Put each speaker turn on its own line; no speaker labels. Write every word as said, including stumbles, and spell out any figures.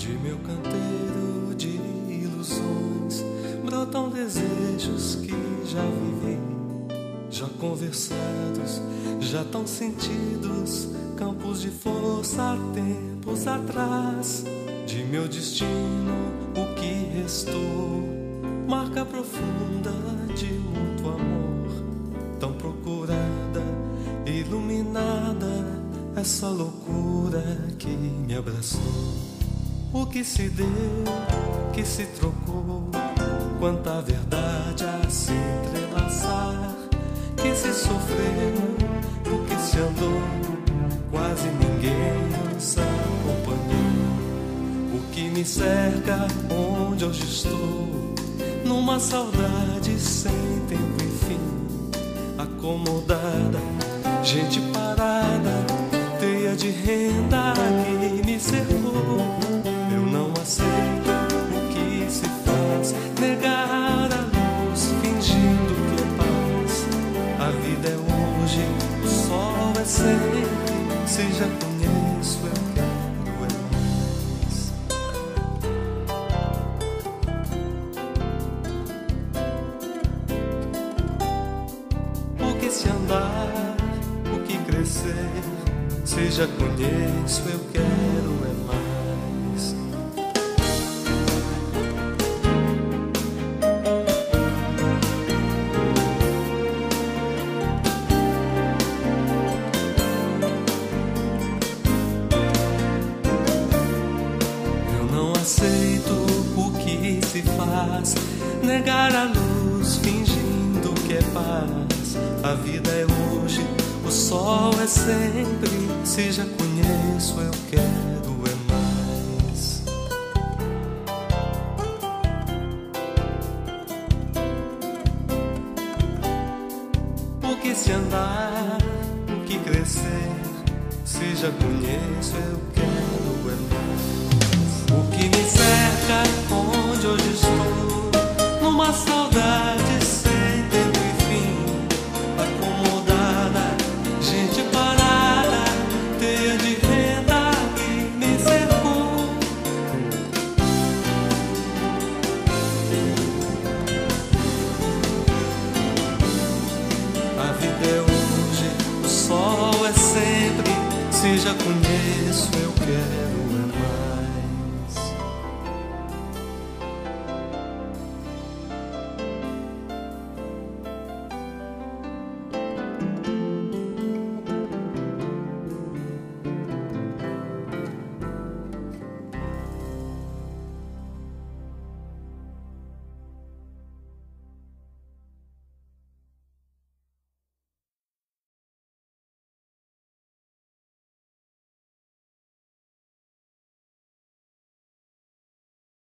De meu canteiro de ilusões brotam desejos que já vivi, já conversados, já tão sentidos, campos de força há tempos atrás. De meu destino o que restou, marca profunda de muito amor, tão procurada, iluminada, essa loucura que me abraçou. O que se deu, que se trocou, quanta verdade a se entrelaçar, que se sofreu, o que se andou, quase ninguém nos acompanhou. O que me cerca, onde hoje estou, numa saudade sem tempo e fim, acomodada, gente parada, teia de renda que me cercou. Eu não aceito o que se faz, negar a luz fingindo que é paz. A vida é hoje, o sol é sempre, se já conheço eu quero é mais. O que se andar, o que crescer, se já conheço eu quero é mais. Aceito o que se faz, negar a luz fingindo que é paz. A vida é hoje, o sol é sempre, se já conheço eu quero é mais. O que se andar, o que crescer, se já conheço eu